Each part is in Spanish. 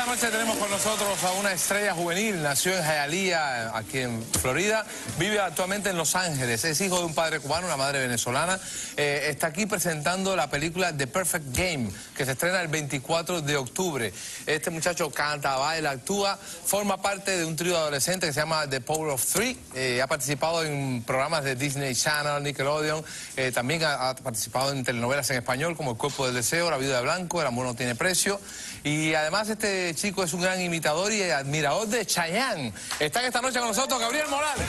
noche tenemos con nosotros a una estrella juvenil. Nació en Hialeah, aquí en Florida. Vive actualmente en Los Ángeles. Es hijo de un padre cubano, una madre venezolana. Está aquí presentando la película The Perfect Game, que se estrena el 24 de octubre. Este muchacho canta, baila, actúa. Forma parte de un trío adolescente que se llama The Power of Three. Ha participado en programas de Disney Channel, Nickelodeon. También ha participado en telenovelas en español como El Cuerpo del Deseo, La Viuda de Blanco, El Amor no tiene precio. Y además este chico es un gran imitador y admirador de Chayanne. Está esta noche con nosotros Gabriel Morales.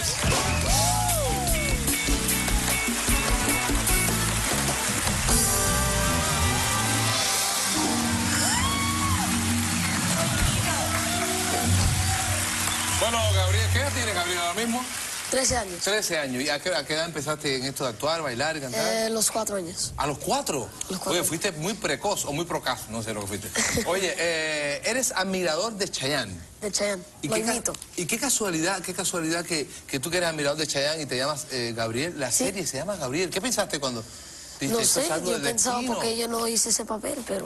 Bueno, Gabriel, ¿qué edad tiene Gabriel ahora mismo? 13 años. 13 años. ¿Y a qué edad empezaste en esto de actuar, bailar y cantar? Los 4 años. ¿A los 4? Los 4. Oye, fuiste muy precoz o muy procaz, no sé lo que fuiste. Oye, eres admirador de Chayanne. De Chayanne, lo imito. Y qué casualidad que tú que eres admirador de Chayanne y te llamas Gabriel. La serie se llama Gabriel. ¿Qué pensaste cuando No sé, yo pensaba porque yo no hice ese papel, pero...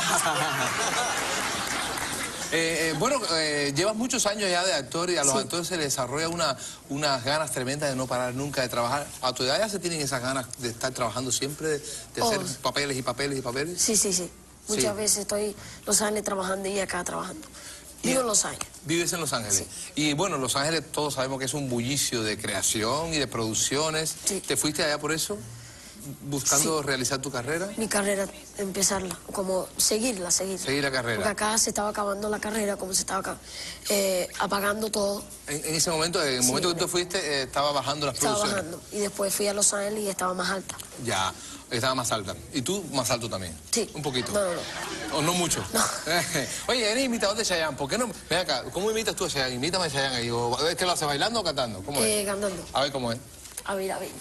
Bueno, llevas muchos años ya de actor y a los actores se les desarrolla unas ganas tremendas de no parar nunca de trabajar. ¿A tu edad ya se tienen esas ganas de estar trabajando siempre, de hacer papeles y papeles y papeles? Sí. Muchas veces estoy en Los Ángeles trabajando y acá trabajando. Vivo en Los Ángeles. ¿Vives en Los Ángeles? Sí. Y bueno, Los Ángeles todos sabemos que es un bullicio de creación y de producciones. Sí. ¿Te fuiste allá por eso? ¿Buscando realizar tu carrera? Mi carrera, empezarla, como seguirla. Seguir la carrera. Porque acá se estaba acabando la carrera, como se estaba apagando todo. En ese momento, en el momento que tú fuiste, estaba bajando las producciones. Estaba bajando. Y después fui a Los Ángeles y estaba más alta. Ya, estaba más alta. ¿Y tú más alto también? Sí. ¿Un poquito? No. ¿O no mucho? No. Oye, eres imitador de Chayanne. ¿Por qué no? Ven acá, ¿cómo imitas tú a Chayanne? Imítame a Chayanne ahí. ¿Es que lo haces bailando o cantando? ¿Cómo es? Cantando. A ver cómo es. A ver. Aquí.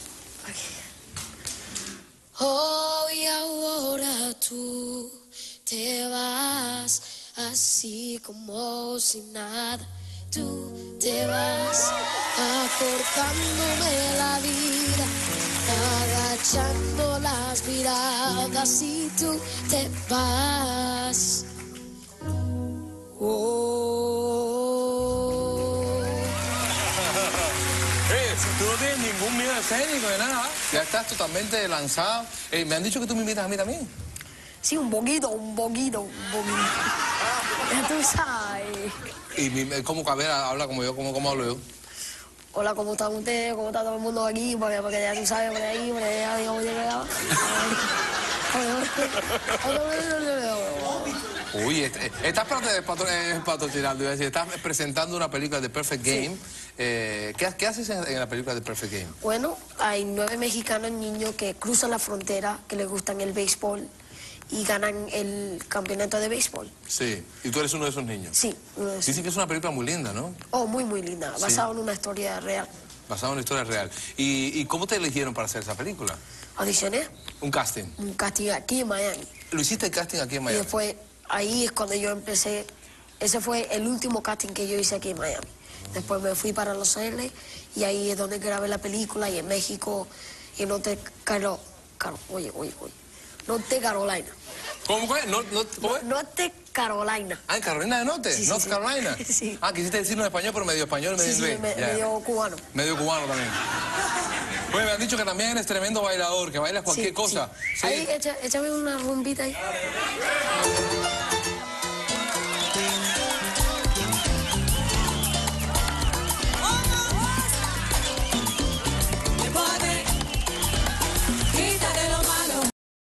Hoy ahora tú te vas así como si nada. Tú te vas acortándome la vida, agachando las miradas y tú te vas. Tú no tienes ningún miedo escénico de nada. Ya estás totalmente lanzado. Me han dicho que tú me imitas a mí también. Sí, un poquito. Ya tú sabes. ¿Y cómo Cabera habla como yo? ¿Cómo hablo yo? Hola, ¿cómo están ustedes? ¿Cómo está todo el mundo aquí? Porque ya tú sabes, por ahí, por allá, digamos, llegaba. Uy, estás patrocinando, iba a decir, estás presentando una película de Perfect Game. ¿Qué haces en la película de Perfect Game? Bueno, hay 9 mexicanos niños que cruzan la frontera, que les gustan el béisbol y ganan el campeonato de béisbol. Sí, ¿y tú eres uno de esos niños? Sí, uno de esos. Dicen que es una película muy linda, ¿no? Oh, muy linda, basada en una historia real. Basada en una historia real. ¿Y cómo te eligieron para hacer esa película? Audicioné. ¿Un casting? Un casting aquí en Miami. ¿Lo hiciste el casting aquí en Miami? Y después, ahí es cuando yo empecé. Ese fue el último casting que yo hice aquí en Miami. Después me fui para Los Ángeles y ahí es donde grabé la película, y en México, y en Norte Carolina. ¿Cómo fue? ¿Cómo es? Norte Carolina. Ah, ¿en Carolina del Norte? Sí, ¿North Carolina? Sí. Ah, quisiste decirlo en español, pero medio español, medio inglés. Medio cubano. Medio cubano también. Pues me han dicho que también eres tremendo bailador, que bailas cualquier cosa. Sí. Ahí, échame una rumbita ahí.